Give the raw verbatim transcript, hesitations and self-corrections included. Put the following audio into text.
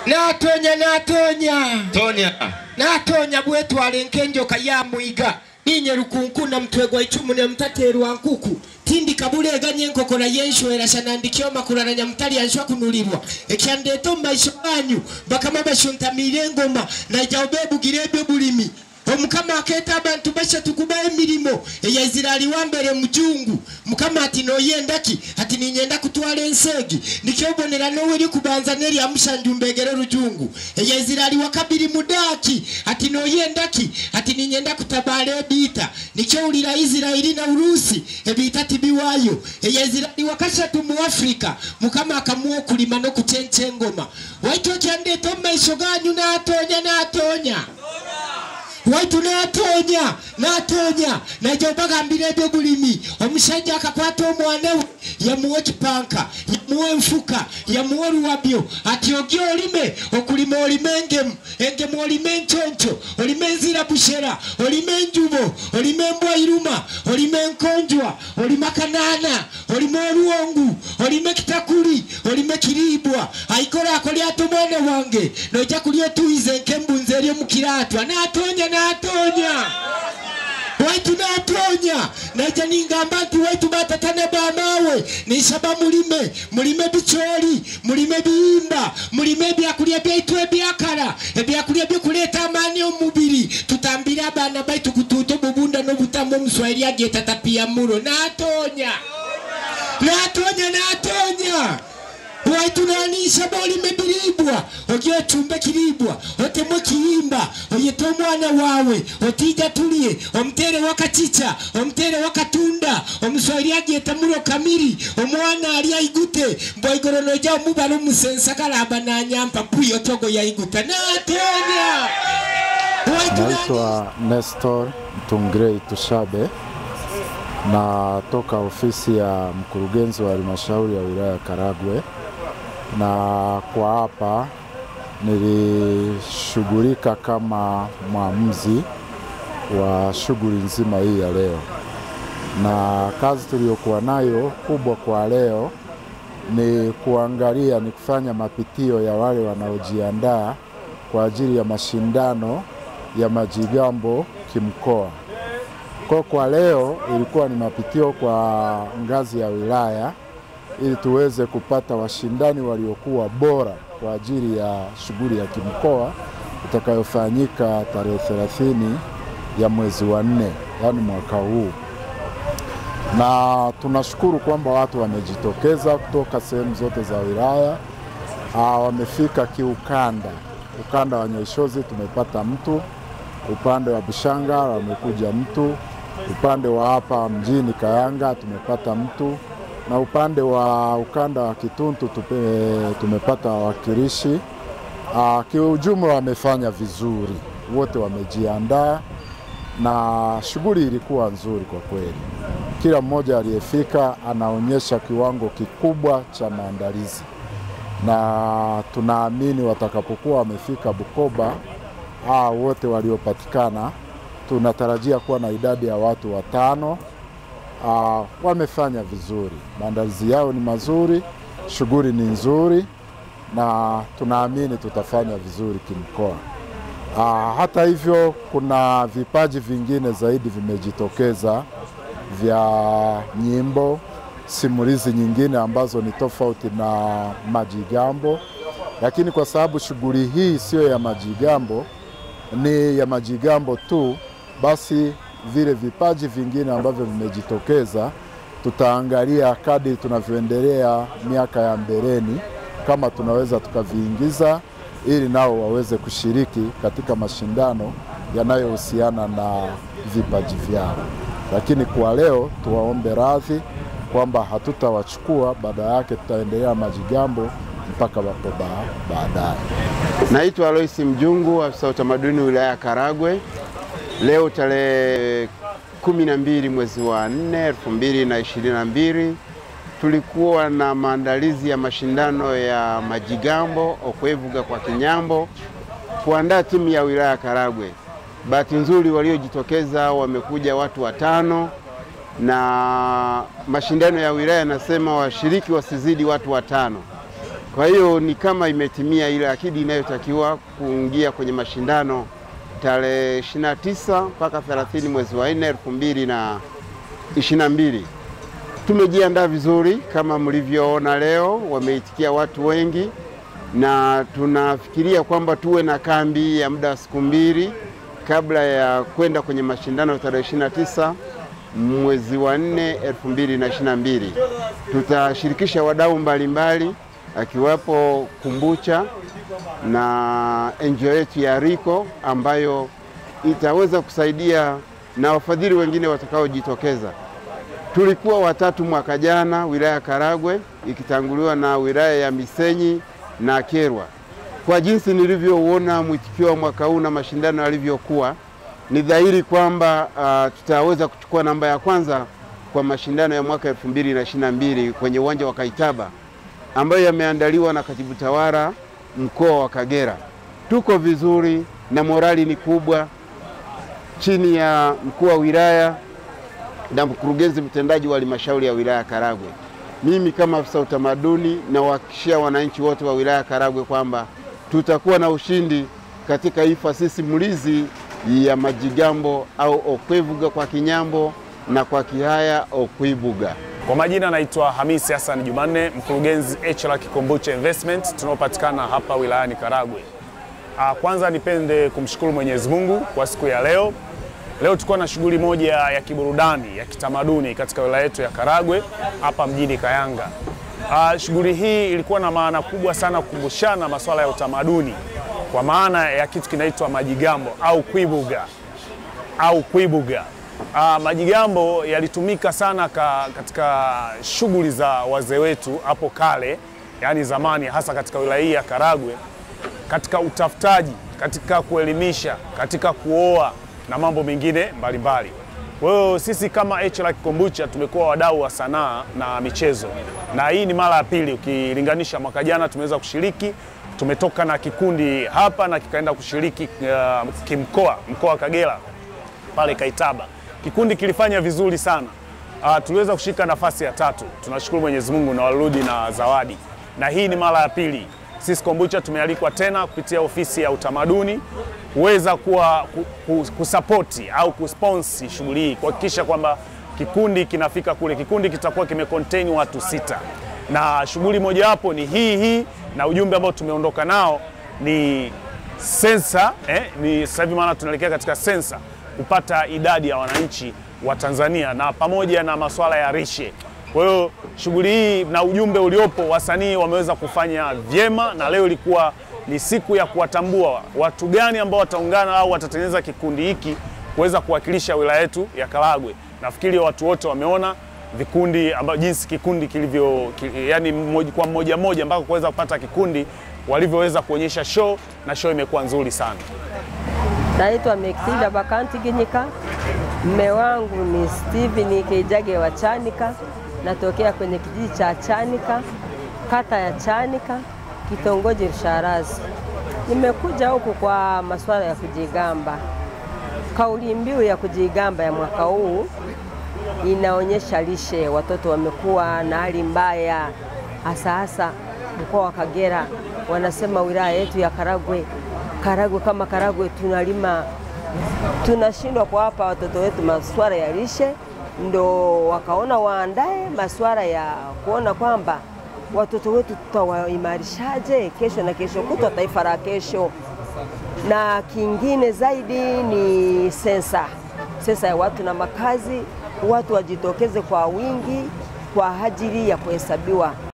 Natonya natonya. Tonya. Natonya bwetu alenkenjo kayamuiga. Ninye rukunku na mtwegwa ichumu ne mtateru wankuku. Tindi kabule ganye nkokora yensho era shanandikyo makurana nyamtali anshwa kunulirwa. Ekyandeto maisho banyu bakama bashuntamire ngoma na jawbebu girebe bulimi. Omukama aketa abantu basha tukubaye milimo eyazirali wambere mujungu mukama ati no yendaki ati ninyenda kutwala ensegi nikyobonera no weri kubanza neri amushanjumbegere rujungu eyazirali wakabiri mudaki ati no yendaki ati ninyenda kutabale bita nikyowulira Israeli na Urusi ebita tibiwayo eyazirali wakashatu mu Afrika mukama akamuo kulima no kuchenche ngoma waito kyandeto maisho ganyu na atonya na atonya Watu natonya, natonya, na jobaga mbirebe bulimi, omusajja akakwata omwana ya muwe kipanka, ya muwe mfuka, ya muwe ruwabyo, ati ogyo olime, okulima olime engemu, engemu olime nchoncho, olime nzira bushera, olime njubo, olime mbwa iruma, olime nkonjwa, olime kanana, olime oluongu, olime kitakuli, olime kiribwa, aikora akoli atomone wange, noja kulio tuize nkembu nzeri mukiratu, natonya natonya waitu natonya naja ningamba nti waitu batatane bamawe nishaba mulime mulime bicholi mulime biyimba mulime byakulya byaitu ebyakala ebyakulya byokuleta amani omubiri tutambira abana baitu kututo bubunda n'obutamu omuswahili ageta tapia mulo natonya natonya natonya waitu nanisha boli mebiribwa ogyo chumbe kiribwa otemo kiyimba oyeto mwana wawe otija tulie omtere wakachicha omtere wakatunda omuswahili ageta mulo kamiri omwana ali aigute mboigorono ja mubalo musensa kalaba na nyampa puyo togo ya iguta natonya Naitwa Nestor Mtungrei Tushabe na toka ofisi ya mkurugenzi wa halmashauri ya wilaya Karagwe. Na kwa hapa nilishughulika kama mwamuzi wa shughuli nzima hii ya leo. Na kazi tuliyokuwa nayo kubwa kwa leo ni kuangalia, ni kufanya mapitio ya wale wanaojiandaa kwa ajili ya mashindano ya Majigambo kimkoa. Kwa kwa leo ilikuwa ni mapitio kwa ngazi ya wilaya ili tuweze kupata washindani waliokuwa bora kwa ajili ya shughuli ya kimkoa itakayofanyika tarehe thelathini ya mwezi wa nne, yani mwaka huu. Na tunashukuru kwamba watu wamejitokeza kutoka sehemu zote za wilaya. Ah, wamefika kiukanda. Ukanda wa Nyeshozi tumepata mtu, upande wa Bishanga wamekuja mtu, upande wa hapa mjini Kayanga tumepata mtu, na upande wa ukanda wa Kituntu tupe, tumepata wakilishi. Ah, kiujumla wamefanya vizuri, wote wamejiandaa na shughuli ilikuwa nzuri kwa kweli. Kila mmoja aliyefika anaonyesha kiwango kikubwa cha maandalizi, na tunaamini watakapokuwa wamefika Bukoba, ah, wote waliopatikana tunatarajia kuwa na idadi ya watu watano. Uh, wamefanya vizuri, maandalizi yao ni mazuri, shughuli ni nzuri, na tunaamini tutafanya vizuri kimkoa. Uh, hata hivyo kuna vipaji vingine zaidi vimejitokeza vya nyimbo, simulizi nyingine ambazo ni tofauti na Majigambo, lakini kwa sababu shughuli hii sio ya Majigambo, ni ya Majigambo tu, basi vile vipaji vingine ambavyo vimejitokeza tutaangalia kadri tunavyoendelea miaka ya mbeleni kama tunaweza tukaviingiza ili nao waweze kushiriki katika mashindano yanayohusiana na vipaji vyao. Lakini kwa leo tuwaombe radhi kwamba hatutawachukua, baada yake tutaendelea Majigambo mpaka hapo baadaye. Naitwa Alois Mjungu, afisa utamaduni wilaya Karagwe. Leo tarehe kumi na mbili mwezi wa nne elfu mbili na ishirini na mbili tulikuwa na maandalizi ya mashindano ya Majigambo okwevuga kwa Kinyambo kuandaa timu ya wilaya Karagwe. Bahati nzuri waliojitokeza wamekuja watu watano, na mashindano ya wilaya nasema washiriki wasizidi watu watano. Kwa hiyo ni kama imetimia ile akidi inayotakiwa kuingia kwenye mashindano tarehe ishirini na tisa mpaka thelathini mwezi wa nne elfu mbili na ishirini na mbili. Tumejiandaa vizuri kama mlivyoona leo, wameitikia watu wengi, na tunafikiria kwamba tuwe na kambi ya muda wa siku mbili kabla ya kwenda kwenye mashindano tarehe ishirini na tisa mwezi wa nne elfu mbili na ishirini na mbili. Tutashirikisha wadau mbalimbali akiwapo Kumbucha na N G O yetu ya Riko ambayo itaweza kusaidia na wafadhili wengine watakaojitokeza. Tulikuwa watatu mwaka jana wilaya Karagwe, ikitanguliwa na wilaya ya Misenyi na Kerwa. Kwa jinsi nilivyouona mwitikio wa mwaka huu na mashindano yalivyokuwa, ni dhahiri kwamba uh, tutaweza kuchukua namba ya kwanza kwa mashindano ya mwaka elfu mbili na ishirini na mbili kwenye uwanja wa Kaitaba ambayo yameandaliwa na Katibu Tawala mkoa wa Kagera. Tuko vizuri na morali ni kubwa chini ya mkuu wa wilaya na mkurugenzi mtendaji wa halmashauri ya wilaya Karagwe. Mimi kama afisa utamaduni na wahakikishia wananchi wote wa wilaya Karagwe kwamba tutakuwa na ushindi katika hii fasihi simulizi ya Majigambo au Okwevuga kwa Kinyambo na kwa Kihaya Okwibuga. Kwa majina naitwa Hamisi Hassan Jumanne, mkurugenzi H R Kombucha Investment tunaopatikana hapa wilayani Karagwe. Kwanza nipende kumshukuru Mwenyezi Mungu kwa siku ya leo. Leo tuko na shughuli moja ya kiburudani ya kitamaduni katika wilaya yetu ya Karagwe hapa mjini Kayanga. Shughuli hii ilikuwa na maana kubwa sana kukumbushana masuala ya utamaduni kwa maana ya kitu kinaitwa Majigambo au Kwibuga au Kwibuga. Uh, Majigambo yalitumika sana ka, katika shughuli za wazee wetu hapo kale, yani zamani, hasa katika wilaya ya Karagwe, katika utafutaji, katika kuelimisha, katika kuoa na mambo mengine mbalimbali. Kwa hiyo sisi kama H R Kombucha tumekuwa wadau wa sanaa na michezo, na hii ni mara ya pili ukilinganisha mwaka jana tumeweza kushiriki. Tumetoka na kikundi hapa na kikaenda kushiriki uh, kimkoa, mkoa wa Kagera pale Kaitaba. Kikundi kilifanya vizuri sana. Uh, tuliweza kushika nafasi ya tatu. Tunashukuru Mwenyezi Mungu na warudi na zawadi. Na hii ni mara ya pili. Sisi Kombucha tumealikwa tena kupitia ofisi ya utamaduni kuweza kuwa kusapoti au kusponsi shughuli hii, kuhakikisha kwamba kikundi kinafika kule. Kikundi kitakuwa kimecontain watu sita. Na shughuli moja hapo ni hii hii, na ujumbe ambao tumeondoka nao ni sensa, eh, ni sasa hivi maana tunaelekea katika sensa kupata idadi ya wananchi wa Tanzania na pamoja na masuala ya rishe. Kwa hiyo shughuli hii na ujumbe uliopo, wasanii wameweza kufanya vyema, na leo ilikuwa ni siku ya kuwatambua watu gani ambao wataungana au watatengeneza kikundi hiki kuweza kuwakilisha wilaya yetu ya Karagwe. Nafikiri watu wote wameona vikundi ambao jinsi kikundi kilivyo, yani mmoja kwa mmoja mmoja mpaka kuweza kupata kikundi walivyoweza kuonyesha show, na show imekuwa nzuri sana. Naitwa Meksinda Bakanti Ginyika. Mme wangu ni Steven Kijage wa Chanika. Natokea kwenye kijiji cha Chanika, kata ya Chanika, kitongoji Rusharazi. Nimekuja huku kwa masuala ya kujigamba. Kauli mbiu ya kujigamba ya mwaka huu inaonyesha lishe. Watoto wamekuwa na hali mbaya, hasa hasa mkoa wa Kagera. Wanasema wilaya yetu ya Karagwe, Karagwe kama Karagwe tunalima, tunashindwa kuwapa watoto wetu masuala ya lishe. Ndo wakaona waandae masuala ya kuona kwamba watoto wetu tutawaimarishaje kesho na kesho kutwa, taifa la kesho. Na kingine zaidi ni sensa, sensa ya watu na makazi. Watu wajitokeze kwa wingi kwa ajili ya kuhesabiwa.